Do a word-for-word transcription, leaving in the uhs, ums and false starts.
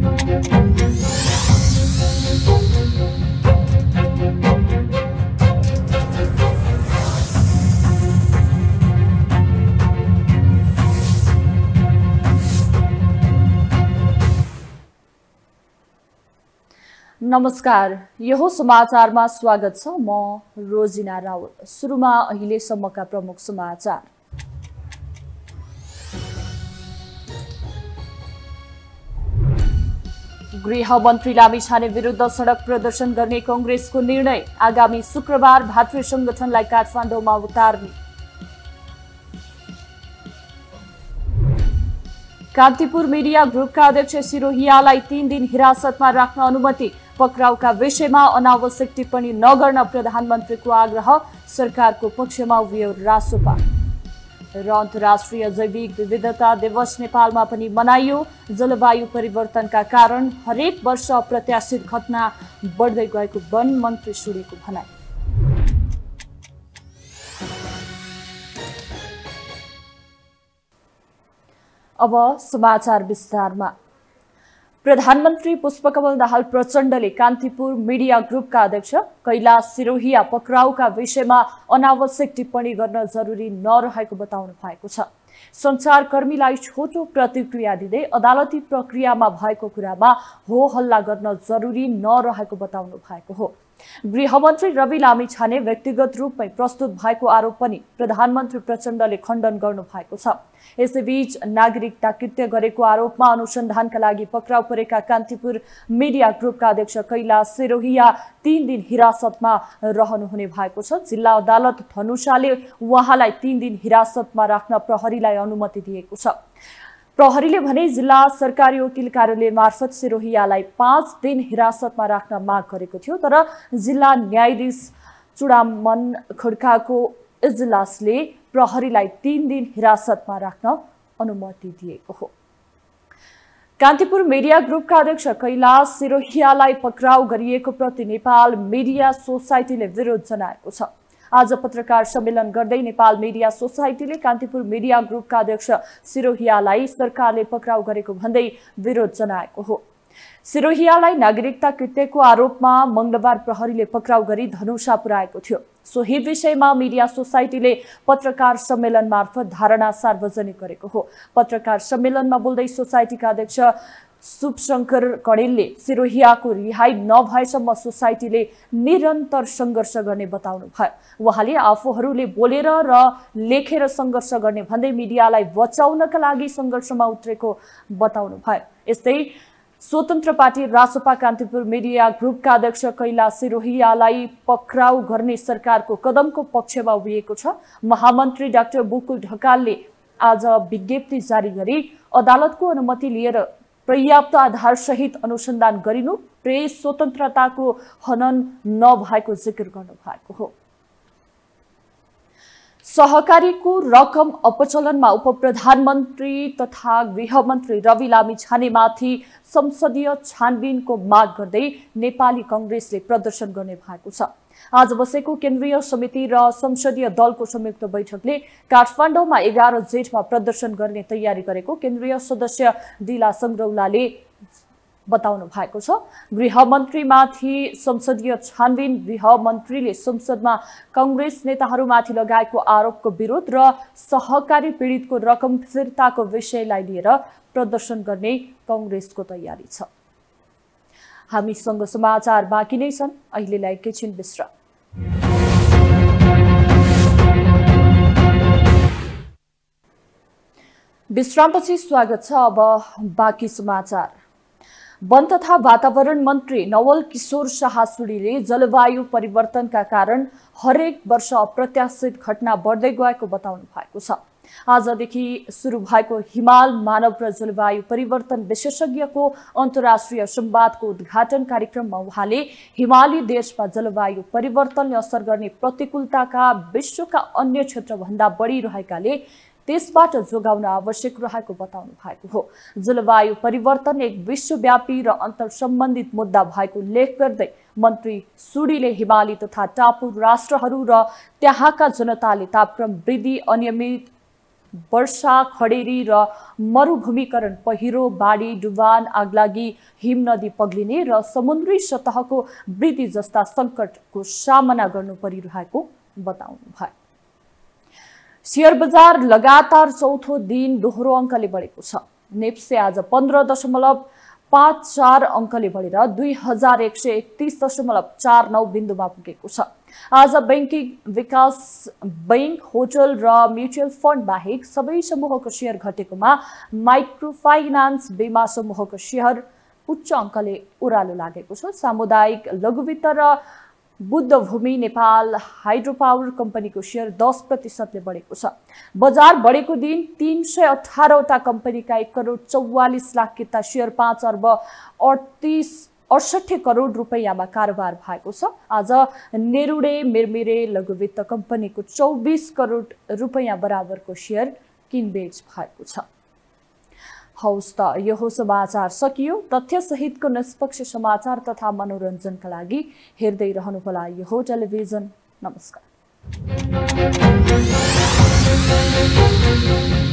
नमस्कार, यो समाचारमा स्वागत छ। म रोजिना रावल। सुरुमा अहिलेसम्मका प्रमुख समाचार। गृहमन्त्री लामिछाने विरुद्ध सडक प्रदर्शन गर्ने कांग्रेसको निर्णय। आगामी शुक्रबार भातृ संगठनलाई काठमाडौँमा उतार्ने। कान्तिपुर मिडिया ग्रुपका अध्यक्ष सिरोहियालाई तीन दिन हिरासतमा राख्न अनुमति। पक्राउका विषयमा अनावश्यक टिप्पणी नगर्न प्रधानमन्त्रीको आग्रह। सरकारको पक्षमा उभियो रासोपा। र अन्तर्राष्ट्रिय जैविक विविधता दिवस नेपालमा पनि मनाइयो। जलवायु परिवर्तनका कारण हरेक वर्ष अप्रत्याशित घटना बढ्दै गएको वन मन्त्री सुडीको भनाइ। अब समाचार विस्तारमा। प्रधानमन्त्री पुष्पकमल दाहाल प्रचण्डले कान्तिपुर मिडिया ग्रुपका अध्यक्ष कैलाश सिरोहिया पक्राउका विषयमा अनावश्यक टिप्पणी गर्न जरुरी नरहेको बताउनु भएको छ। सञ्चारकर्मीलाई छोटो प्रतिक्रिया दिँदै अदालती प्रक्रियामा भएको कुरामा हो हल्ला गर्न जरुरी नरहेको बताउनु भएको हो। गृहमन्त्री रवि लामिछाने व्यक्तिगत रूपमै प्रस्तुत भएको आरोप पनि प्रधानमन्त्री प्रचण्डले खण्डन गर्नु भएको छ। यसैबीच नागरिकता कृत्य गरेको आरोपमा अनुसन्धानका लागि पक्राउ परेका कान्तिपुर मिडिया ग्रुपका अध्यक्ष कैलाश सिरोहिया तीन दिन हिरासतमा रहनुहुने भएको छ। जिल्ला अदालत धनुषाले उहाँलाई तीन दिन हिरासतमा राख्न प्रहरीलाई अनुमति दिएको छ। प्रहरीले भने जिल्ला सरकारी वकिल कार्यालय मार्फत सिरोहियालाई पाँच दिन हिरासतमा राख्न माग गरेको थियो, तर जिल्ला न्यायाधीश चुडामन खड्काको इजलासले प्रहरीलाई तीन दिन हिरासतमा राख्न अनुमति दिएको हो। कान्तिपुर मिडिया ग्रुपका अध्यक्ष कैलाश सिरोहियालाई पक्राउ गरिएको प्रति नेपाल मिडिया सोसाइटीले विरोध जनाएको छ। आज पत्रकार सम्मेलन गर्दै नेपाल मिडिया सोसाइटीले कान्तिपुर मिडिया ग्रुपका अध्यक्ष सिरोहियालाई सरकारले पक्राउ गरेको भन्दै विरोध जनाएको हो। सिरोहियालाई नागरिकता कृत्यको आरोपमा मंगलबार प्रहरीले पक्राउ गरी धनुषा पुर्याएको थियो। सोही विषयमा मिडिया सोसाइटीले पत्रकार सम्मेलन मार्फत धारणा सार्वजनिक गरेको हो। पत्रकार सम्मेलनमा बोल्दै सोसाइटीका अध्यक्ष शुभशंकर कणेलले सिरोहियाको रिहाई नभएसम्म सोसाइटीले निरन्तर संघर्ष गर्ने बताउनु भयो। उहाँले आफूहरूले बोलेर र लेखेर संघर्ष गर्ने भन्दै मिडियालाई बचाउनका लागि संघर्षमा उत्रेको बताउनु भयो। यस्तै स्वतन्त्र पार्टी रासोपा कान्तिपुर मिडिया ग्रुपका अध्यक्ष कैलाश सिरोहियालाई पक्राउ गर्ने सरकारको कदमको पक्षमा उभिएको छ। महामन्त्री डाक्टर बुकुल ढकालले आज विज्ञप्ति जारी गरी अदालतको अनुमति लिएर पर्याप्त आधार सहित अनुसन्धान गरिनु, प्रेस स्वतन्त्रताको हनन नभएको जिकिर गर्नु भएको हो। सहकारीको रकम अपचलनमा उपप्रधानमन्त्री तथा गृहमन्त्री रवि लामिछानेमाथि संसदीय छानबिनको माग गर्दै नेपाली कांग्रेसले प्रदर्शन गर्ने भएको छ। आज बसेको केन्द्रीय समिति र संसदीय दलको संयुक्त बैठकले काठमाडौँमा एघार जेठमा प्रदर्शन गर्ने तयारी गरेको केन्द्रीय सदस्य दिला संग्रौलाले बताउनु भएको छ। गृहमन्त्रीमाथि संसदीय छानबिन, गृहमन्त्रीले संसदमा कांग्रेस नेताहरूमाथि लगाएको आरोपको विरोध र सहकारी पीडितको रकम फिर्ताको विषयलाई लिएर प्रदर्शन गर्ने कांग्रेसको तयारी छ। हामीसँग समाचार बाँकी नै छन्, अहिलेलाई एकैछिन विश्राम। विश्रामपछि स्वागत छ। अब बाँकी समाचार। वन तथा वातावरण मन्त्री नवल किशोर शाह सुडीले जलवायु परिवर्तनका कारण हरेक वर्ष अप्रत्याशित घटना बढ्दै गएको बताउनु भएको छ। आजदेखि सुरु भएको हिमाल मानव र जलवायु परिवर्तन विशेषज्ञको अन्तर्राष्ट्रिय संवादको उद्घाटन कार्यक्रममा उहाँले हिमाली देशमा जलवायु परिवर्तनले असर गर्ने प्रतिकूलताका विश्वका अन्य क्षेत्रभन्दा बढी रहेकाले त्यसबाट जोगाउन आवश्यक रहेको बताउनु भएको हो। जलवायु परिवर्तन एक विश्वव्यापी र अन्तर्सम्बन्धित मुद्दा भएको उल्लेख गर्दै मन्त्री सुडीले हिमाली तथा टापु राष्ट्रहरू र त्यहाँका जनताले तापक्रम वृद्धि, अनियमित वर्षा, खडेरी र मरुभूमिकरण, पहिरो, बाढी, डुबान, आगलागी, हिमनदी पग्लिने र समुद्री सतहको वृद्धि जस्ता सङ्कटको सामना गर्नु परिरहेको बताउनु भयो। शेयर बजार लगातार चौथो दिन दोहोरो अङ्कले बढेको छ। नेप्से आज पन्ध्र दशमलव पाँच चार अङ्कले बढेर दुई हजार एक सय एकतिस दशमलव चार नौ बिन्दुमा पुगेको छ। आज बैंकिङ, विकास बैंक, होटल र म्युचुअल फन्ड बाहेक सबै समूहको शेयर घटेकोमा माइक्रो फाइनान्स, बीमा समूहको शेयर उच्च अङ्कले ओह्रालो लागेको छ। सामुदायिक लघुवित्त र बुद्धभूमि नेपाल हाइड्रो पावर कम्पनीको शेयर दस प्रतिशतले बढेको छ। बजार बढेको दिन तीन सय अठारवटा कम्पनीका एक करोड चौवालिस लाख किता शेयर पाँच अर्ब अडतिस अडसठी करोड रुपैयाँमा कारोबार भएको छ। आज नेरुडे मिरमिरे लघुवित्त कम्पनीको चौबिस करोड रुपैयाँ बराबरको शेयर किनबेच भएको छ। हौस् त यो समाचार सकियो। तथ्य सहितको निष्पक्ष समाचार तथा मनोरञ्जनका लागि हेर्दै रहनुहोला यो टेलिभिजन। नमस्कार।